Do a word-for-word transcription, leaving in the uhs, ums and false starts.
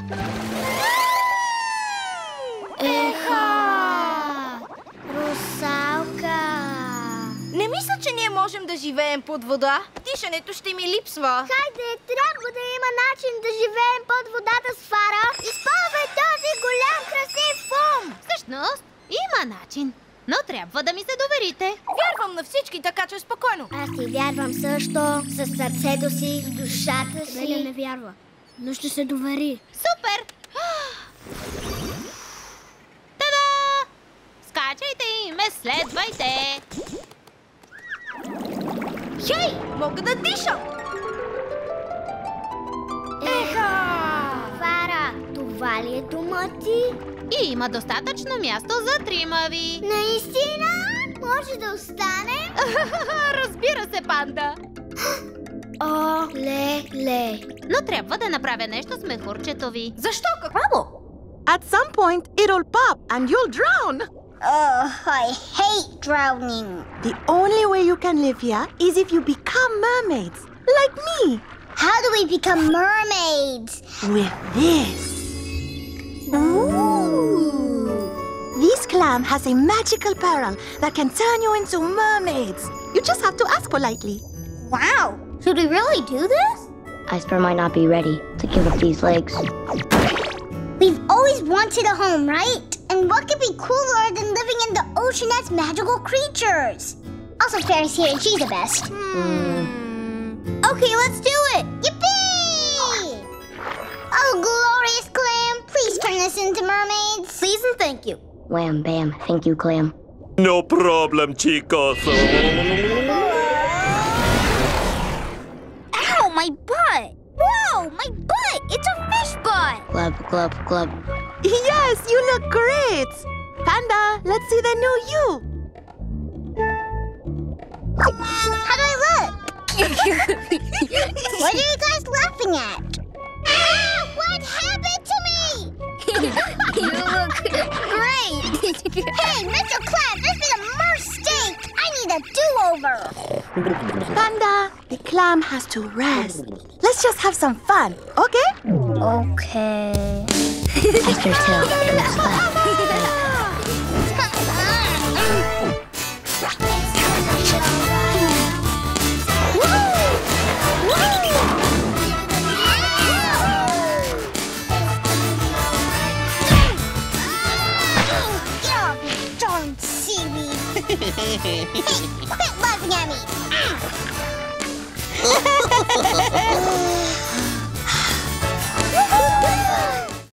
Еха! Русалка! Не мисля, че ние можем да живеем под вода. Дишането ще ми липсва. Хайде, трябва да има начин да живеем под водата с Фара. Използвай този голям красив фум! Всъщност, има начин. Но трябва да ми се доверите. Вярвам на всички, така че спокойно. Аз ти вярвам също. С сърцето си, с душата си. Беля не вярва, но ще се довери. Супер! Та-да! Скачайте и ме следвайте! Хей, мога да дишам! Еха! Фара, това ли е дома ти? И има достатъчно място за трима ви. Наистина? Може да остане? Разбира се, панда. О, ле-ле. Но трябва да направя нещо с мехурчето ви. Защо? Какво? At some point, it'll pop and you'll drown. Oh, I hate drowning. The only way you can live here is if you become mermaids, like me. How do we become mermaids? With this. Ooh. This clam has a magical pearl that can turn you into mermaids. You just have to ask politely. Wow. Should we really do this? Iceberg might not be ready to give up these legs. We've always wanted a home, right? And what could be cooler than living in the ocean as magical creatures? Also, Fairy's here and she's the best. Hmm. Okay, let's do it! Yippee! Oh, glorious clam! Please turn us into mermaids. Please and thank you. Wham, bam. Thank you, clam. No problem, chicos. Ow, my butt! Whoa, my butt! It's a fish butt! Glub, glub, glub. Yes, you look great. Panda, let's see the new you. How do I look? What are you guys laughing at? Ah, what happened to me? You look great. Hey, Mister Clam, there's been a mistake. I need a do-over. Panda, the clam has to rest. Let's just have some fun, okay? Okay. Iceberg's tail goes flat. Hey, quit laughing at me!